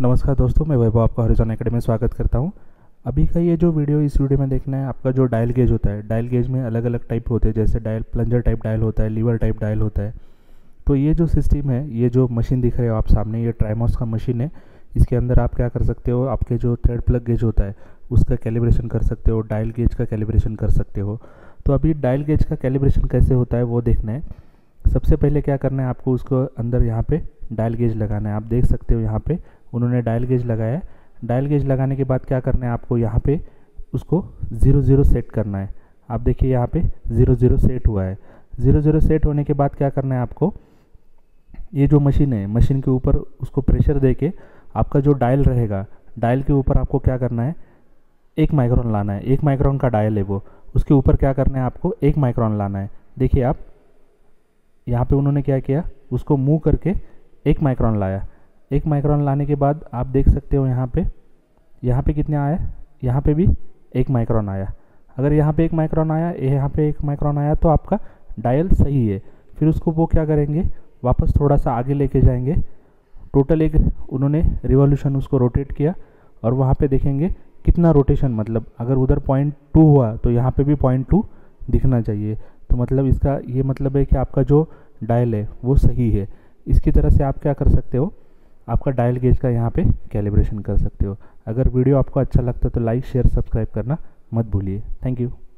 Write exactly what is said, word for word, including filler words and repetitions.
नमस्कार दोस्तों, मैं वैभव आपका हॉरिजॉन एकेडमी में स्वागत करता हूं। अभी का ये जो वीडियो इस वीडियो में देखना है आपका जो डायल गेज होता है। डायल गेज में अलग अलग टाइप होते हैं, जैसे डायल प्लंजर टाइप डायल होता है, लीवर टाइप डायल होता है। तो ये जो सिस्टम है, ये जो मशीन दिख रहे हो आप सामने, ये ट्राइमॉस का मशीन है। इसके अंदर आप क्या कर सकते हो, आपके जो थ्रेड प्लग गेज होता है उसका कैलिब्रेशन कर सकते हो, डायल गेज का कैलिब्रेशन कर सकते हो। तो अभी डायल गेज का कैलिब्रेशन कैसे होता है वो देखना है। सबसे पहले क्या करना है आपको, उसको अंदर यहाँ पे डायल गेज लगाना है। आप देख सकते हो यहाँ पे उन्होंने डायल गेज लगाया है। डायल गेज लगाने के बाद क्या करना है आपको, यहाँ पे उसको ज़ीरो ज़ीरो सेट करना है। आप देखिए यहाँ पे ज़ीरो ज़ीरो सेट हुआ है। ज़ीरो ज़ीरो सेट होने के बाद क्या करना है आपको, ये जो मशीन है, मशीन के ऊपर उसको प्रेशर दे के आपका जो डायल रहेगा, डायल के ऊपर आपको क्या करना है, एक माइक्रोन लाना है। एक माइक्रोन का डायल है वो, उसके ऊपर क्या करना है आपको, एक माइक्रोन लाना है। देखिए आप यहाँ पे उन्होंने क्या किया, उसको मूव करके एक माइक्रोन लाया। एक माइक्रोन लाने के बाद आप देख सकते हो यहाँ पे यहाँ पे कितने आया, यहाँ पे भी एक माइक्रोन आया। अगर यहाँ पे एक माइक्रोन आया, यहाँ पे एक माइक्रोन आया, तो आपका डायल सही है। फिर उसको वो क्या करेंगे, वापस थोड़ा सा आगे लेके जाएंगे। टोटल एक उन्होंने रिवॉल्यूशन उसको रोटेट किया और वहाँ पे देखेंगे कितना रोटेशन, मतलब अगर उधर पॉइंट टू हुआ तो यहाँ पे भी पॉइंट टू दिखना चाहिए। तो मतलब इसका ये मतलब है कि आपका जो डायल है वो सही है। इसकी तरह से आप क्या कर सकते हो, आपका डायल गेज का यहाँ पे कैलिब्रेशन कर सकते हो। अगर वीडियो आपको अच्छा लगता है तो लाइक शेयर सब्सक्राइब करना मत भूलिए। Thank you.